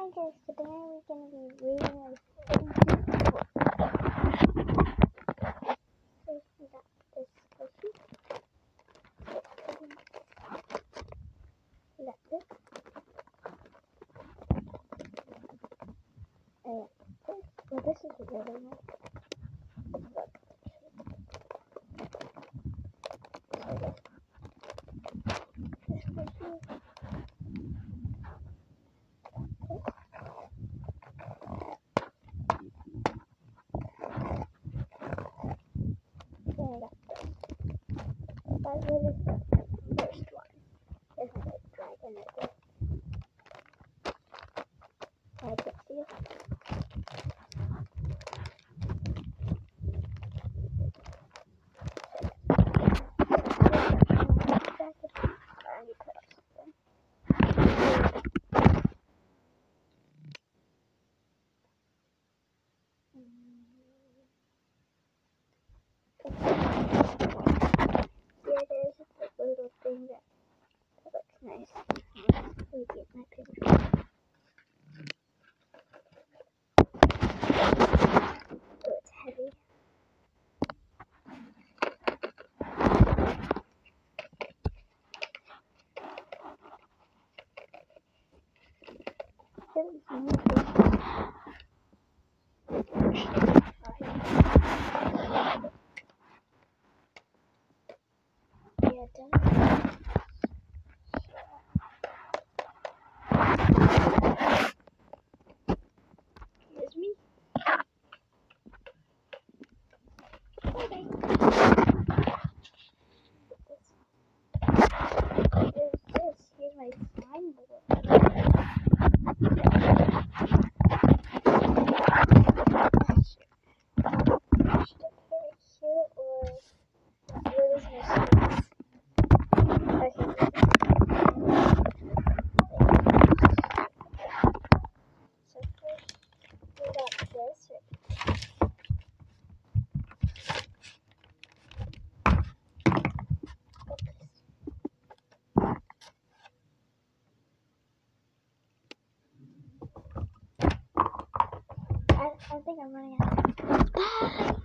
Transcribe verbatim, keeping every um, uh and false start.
Hi guys, today we're gonna be reading our book. So we got this squishy. We got this. And this. Well, this is really nice. Look. So this. This squishy. Then I got this. That was the first one. There's a like dragon right there. I can see it. Yeah, there's a little thing that, that looks nice. Let me get my picture. Oh, it's heavy. Really smooth. Yeah, done. Excuse me. Okay. Here's this. Here's my slime board. Stick right here, or where is my space? Okay. So first we got this. I, I think I'm running out.